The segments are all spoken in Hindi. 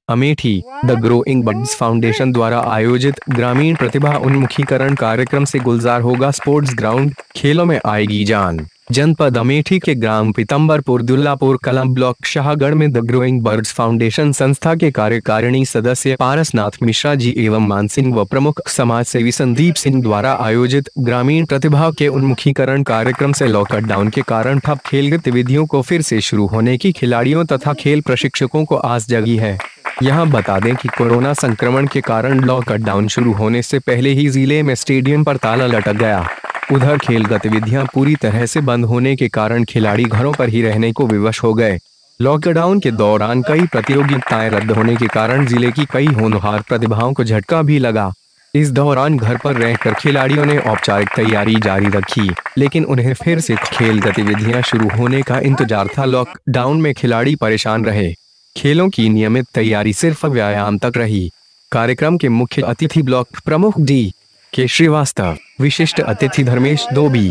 Amethi the growing buds foundation द्वारा आयोजित ग्रामीण प्रतिभा उन्मुखीकरण कार्यक्रम से गुलजार होगा स्पोर्ट्स ग्राउंड, खेलों में आएगी जान। जनपद अमेठी के ग्राम पीतम्बरपुर दुल्लापुर कलां ब्लॉक शाहगढ़ में द ग्रोइंग बर्ड्स फाउंडेशन संस्था के कार्यकारिणी सदस्य पारसनाथ मिश्रा जी एवं मानसिंह व प्रमुख समाज सेवी संदीप सिंह द्वारा आयोजित ग्रामीण प्रतिभा के उन्मुखीकरण कार्यक्रम से लॉकडाउन के कारण ठप खेल गतिविधियों को फिर से शुरू होने की खिलाड़ियों तथा खेल प्रशिक्षकों को आस जगी है। यहाँ बता दें कि कोरोना संक्रमण के कारण लॉकडाउन शुरू होने से पहले ही जिले में स्टेडियम पर ताला लटक गया। उधर खेल गतिविधियां पूरी तरह से बंद होने के कारण खिलाड़ी घरों पर ही रहने को विवश हो गए। लॉकडाउन के दौरान कई प्रतियोगिताएं रद्द होने के कारण जिले की कई होनहार प्रतिभाओं को झटका भी लगा। इस दौरान घर पर रहकर खिलाड़ियों ने औपचारिक तैयारी जारी रखी, लेकिन उन्हें फिर से खेल गतिविधियां शुरू होने का इंतजार था। लॉकडाउन में खिलाड़ी परेशान रहे। खेलों की नियमित तैयारी सिर्फ व्यायाम तक रही। कार्यक्रम के मुख्य अतिथि ब्लॉक प्रमुख के श्रीवास्तव, विशिष्ट अतिथि धर्मेश दोबी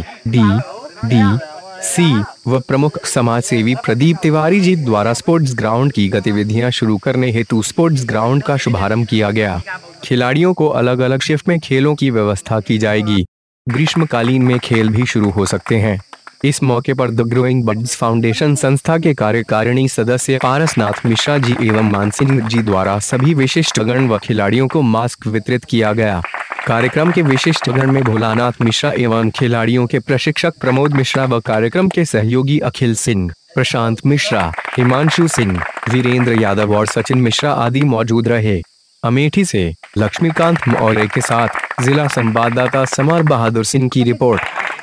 सी व प्रमुख समाज सेवी प्रदीप तिवारी जी द्वारा स्पोर्ट्स ग्राउंड की गतिविधियां शुरू करने हेतु स्पोर्ट्स ग्राउंड का शुभारंभ किया गया। खिलाड़ियों को अलग अलग शिफ्ट में खेलों की व्यवस्था की जाएगी। ग्रीष्मकालीन में खेल भी शुरू हो सकते हैं। इस मौके पर द ग्रोइंग बड्स फाउंडेशन संस्था के कार्यकारिणी सदस्य पारसनाथ मिश्रा जी एवं मानसिंह जी द्वारा सभी विशिष्टगण व खिलाड़ियों को मास्क वितरित किया गया। कार्यक्रम के विशिष्टगण में भोलानाथ मिश्रा एवं खिलाड़ियों के प्रशिक्षक प्रमोद मिश्रा व कार्यक्रम के सहयोगी अखिल सिंह, प्रशांत मिश्रा, हिमांशु सिंह, वीरेंद्र यादव और सचिन मिश्रा आदि मौजूद रहे। अमेठी से लक्ष्मीकांत मौर्य के साथ जिला संवाददाता समर बहादुर सिंह की रिपोर्ट।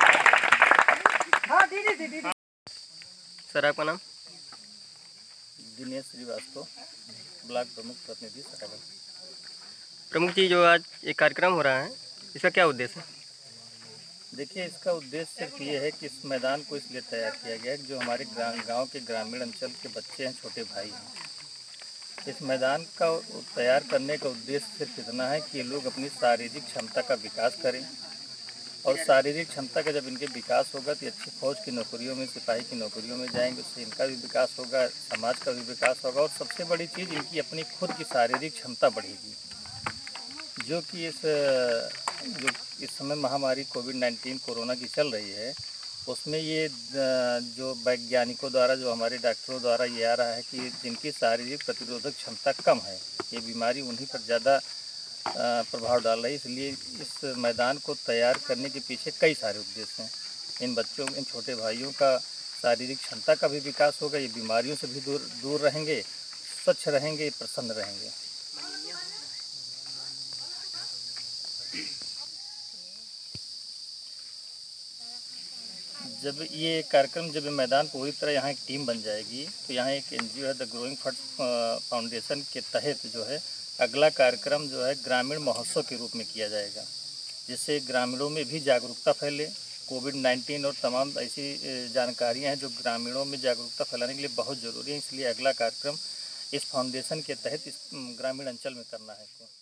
सर आपका नाम? दिनेश श्रीवास्तव, ब्लॉक प्रमुख प्रतिनिधि सटागढ़। प्रमुख जी, जो आज एक कार्यक्रम हो रहा है, इसका क्या उद्देश्य है? देखिए, इसका उद्देश्य सिर्फ ये है कि इस मैदान को इसलिए तैयार किया गया है कि जो हमारे गांव के ग्रामीण अंचल के बच्चे हैं, छोटे भाई हैं। इस मैदान का तैयार करने का उद्देश्य सिर्फ इतना है कि ये लोग अपनी शारीरिक क्षमता का विकास करें, और शारीरिक क्षमता का जब इनके विकास होगा तो अच्छी फौज की नौकरियों में, सिपाही की नौकरियों में जाएंगे। उससे इनका भी विकास होगा, समाज का भी विकास होगा, और सबसे बड़ी चीज़ इनकी अपनी खुद की शारीरिक क्षमता बढ़ेगी। जो कि जो इस समय महामारी कोविड-19 कोरोना की चल रही है, उसमें ये जो वैज्ञानिकों द्वारा, जो हमारे डॉक्टरों द्वारा ये आ रहा है कि जिनकी शारीरिक प्रतिरोधक क्षमता कम है, ये बीमारी उन्हीं पर ज़्यादा प्रभाव डाल रही है। इसलिए इस मैदान को तैयार करने के पीछे कई सारे उद्देश्य हैं। इन बच्चों, इन छोटे भाइयों का शारीरिक क्षमता का भी विकास होगा, ये बीमारियों से भी दूर रहेंगे, स्वच्छ रहेंगे, प्रसन्न रहेंगे। जब ये कार्यक्रम, जब ये मैदान पूरी तरह यहाँ एक टीम बन जाएगी, तो यहाँ एक NGO है द ग्रोइंग फाउंडेशन के तहत जो है अगला कार्यक्रम जो है ग्रामीण महोत्सव के रूप में किया जाएगा, जिससे ग्रामीणों में भी जागरूकता फैले। कोविड-19 और तमाम ऐसी जानकारियाँ हैं जो ग्रामीणों में जागरूकता फैलाने के लिए बहुत ज़रूरी है। इसलिए अगला कार्यक्रम इस फाउंडेशन के तहत इस ग्रामीण अंचल में करना है इसको।